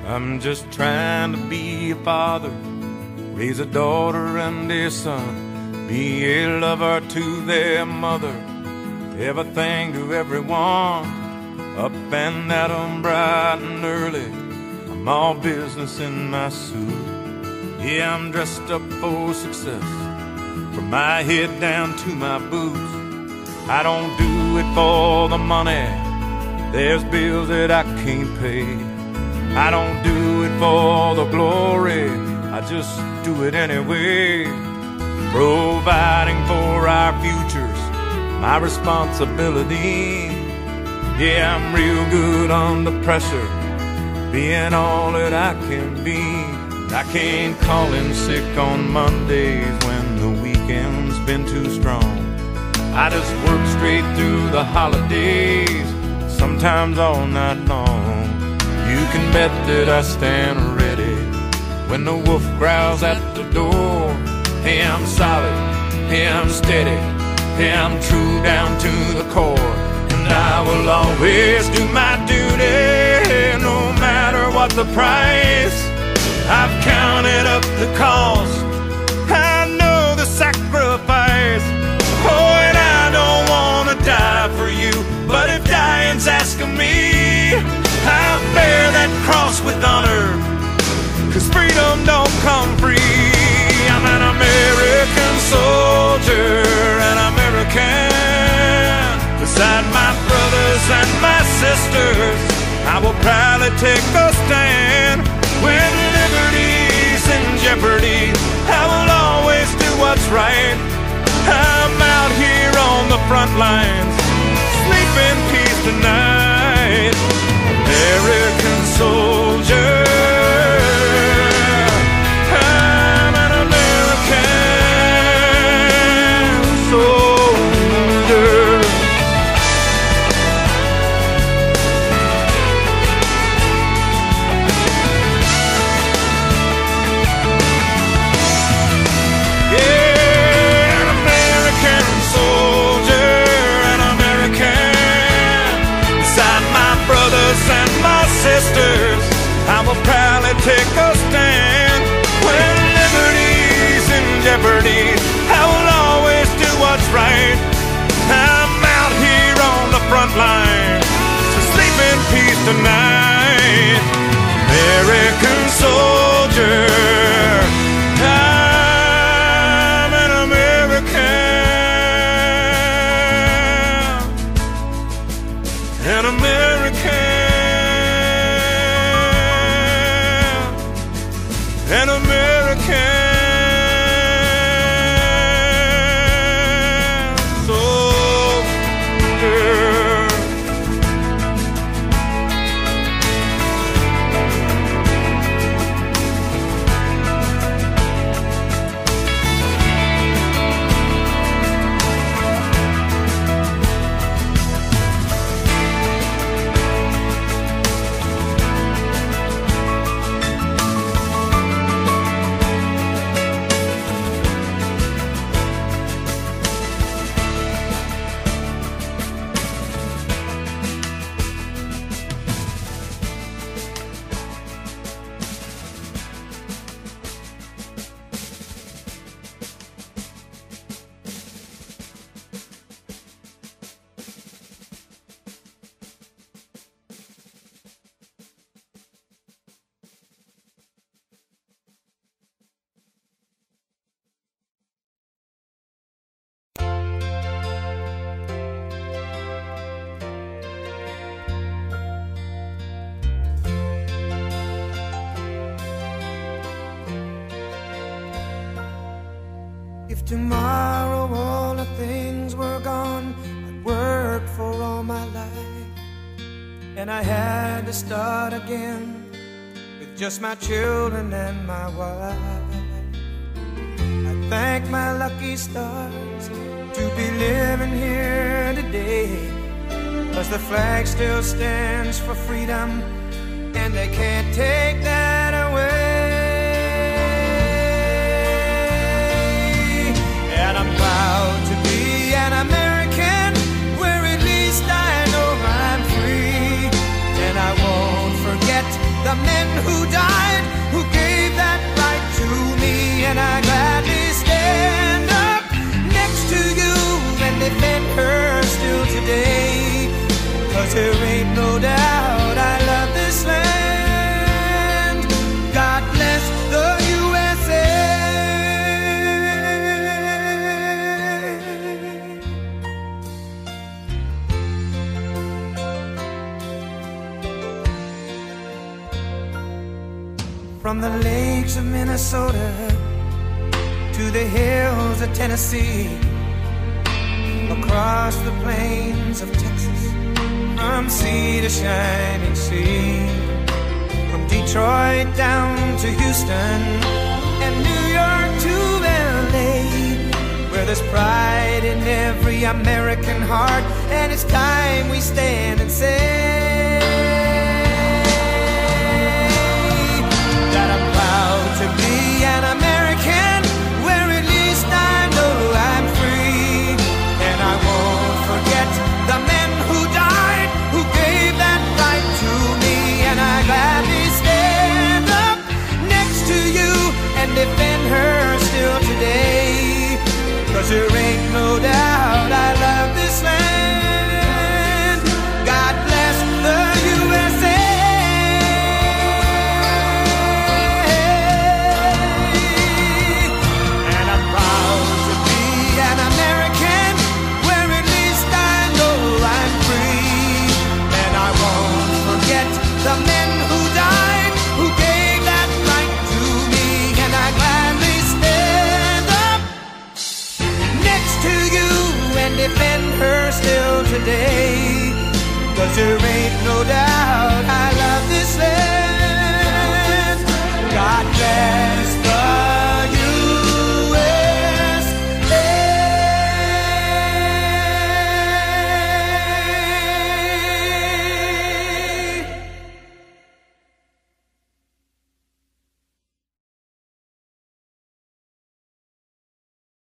I'm just trying to be a father, raise a daughter and a son, be a lover to their mother, everything to everyone. Up and at 'em bright and early, I'm all business in my suit. Yeah, I'm dressed up for success, from my head down to my boots. I don't do it for the money, there's bills that I can't pay. I don't do it for the glory, I just do it anyway. Providing for our futures, my responsibility. Yeah, I'm real good under pressure, being all that I can be. I can't call in sick on Mondays when the weekend's been too strong. I just work straight through the holidays, sometimes all night long. You can bet that I stand ready when the wolf growls at the door. Hey, I'm solid, hey, I'm steady, hey, I'm true down to the core. And I will always do my duty, no matter what the price. I've counted up the cost, I know the sacrifice. Oh, and I don't wanna die for you, but if dying's asking me, I'll bear that cross with honor, 'cause freedom don't come free. I'm an American soldier, an American. Beside my brothers and my sisters, I will proudly take a stand. When liberty's in jeopardy, I will always do what's right. I'm out here on the front lines, sleep in peace tonight. American soldier, I'm an American soldier. Yeah, an American soldier, an American. Beside my brothers and my sisters, I will proudly take a stand. When liberty's in jeopardy, I will always do what's right. I'm out here on the front line, so sleep in peace tonight. American soldier, I'm an American, an American. An American soldier. If tomorrow all the things were gone I'd worked for all my life, and I had to start again with just my children and my wife, I thank my lucky stars to be living here today, 'cause the flag still stands for freedom, and they can't take that away. And I'm proud to be an American, where at least I know I'm free. And I won't forget the men who died, who gave that right to me. And I gladly stand up next to you and defend her still today. 'Cause there ain't no doubt I love this land. God bless the USA. From the lakes of Minnesota to the hills of Tennessee, across the plains of Texas, from sea to shining sea, from Detroit down to Houston and New York to LA, where there's pride in every American heart, and it's time we stand and say that I'm proud to be an American, where at least I know I'm free. And I won't forget the men who died, who gave that right to me. And I gladly stand up next to you and defend her still today. 'Cause there ain't no doubt I love this land. God bless the USA. And I'm proud to be an American, where at least I know I'm free. And I won't forget the men who died, who gave that right to me. And I gladly stand up next to you and defend her still today. 'Cause there ain't no doubt I love this land.